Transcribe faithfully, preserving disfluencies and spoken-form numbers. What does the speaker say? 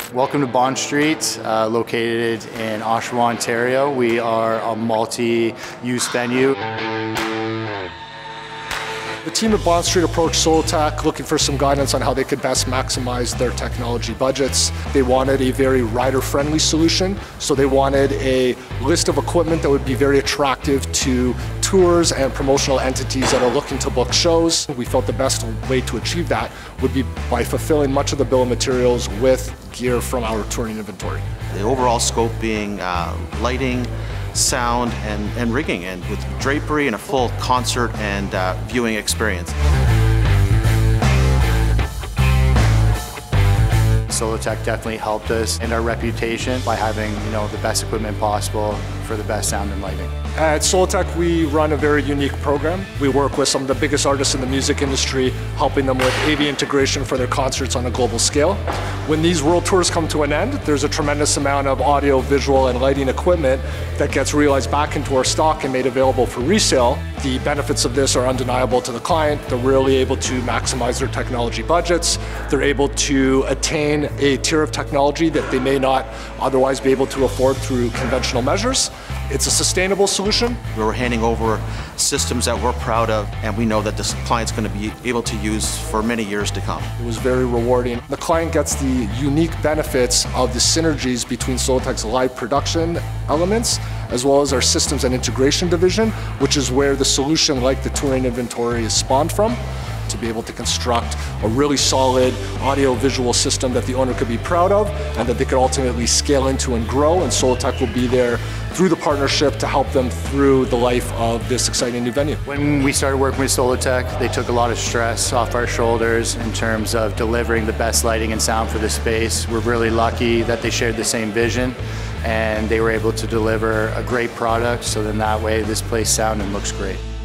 Welcome to Bond Street, uh, located in Oshawa, Ontario. We are a multi-use venue. The team at Bond Street approached Solotech looking for some guidance on how they could best maximize their technology budgets. They wanted a very rider-friendly solution, so they wanted a list of equipment that would be very attractive to tours and promotional entities that are looking to book shows. We felt the best way to achieve that would be by fulfilling much of the bill of materials with gear from our touring inventory. The overall scope being uh, lighting, sound, and, and rigging, and with drapery and a full concert and uh, viewing experience. Solotech definitely helped us in our reputation by having, you know, the best equipment possible for the best sound and lighting. At Solotech, we run a very unique program. We work with some of the biggest artists in the music industry, helping them with A V integration for their concerts on a global scale. When these world tours come to an end, there's a tremendous amount of audio, visual, and lighting equipment that gets realized back into our stock and made available for resale. The benefits of this are undeniable to the client. They're really able to maximize their technology budgets. They're able to attain a tier of technology that they may not otherwise be able to afford through conventional measures. It's a sustainable solution. We're handing over systems that we're proud of, and we know that this client's going to be able to use for many years to come. It was very rewarding. The client gets the unique benefits of the synergies between Solotech's live production elements as well as our systems and integration division, which is where the solution like the touring inventory is spawned from, to be able to construct a really solid audio-visual system that the owner could be proud of and that they could ultimately scale into and grow, and Solotech will be there through the partnership to help them through the life of this exciting new venue. When we started working with Solotech, they took a lot of stress off our shoulders in terms of delivering the best lighting and sound for the space. We're really lucky that they shared the same vision and they were able to deliver a great product, so then that way this place sounds and looks great.